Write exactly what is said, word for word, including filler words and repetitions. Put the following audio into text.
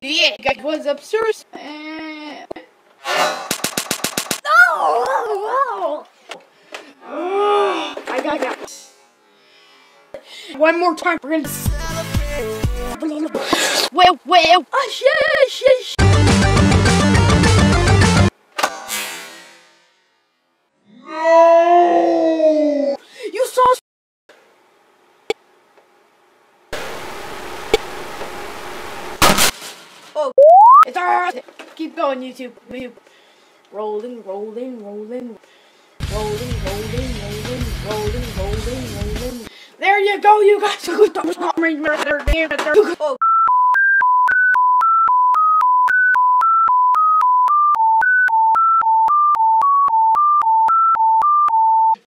Yeah, guys, what's up, sirs? Uh... No! I got it. One more time, we're gonna celebrate. Well, well. Oh, shit, shit, shit. No! You saw. Oh, it's alright. Keep going, YouTube. YouTube. Rolling, rolling, rolling. Rolling, rolling, rolling, rolling, rolling, rolling. There you go, you guys. Oh.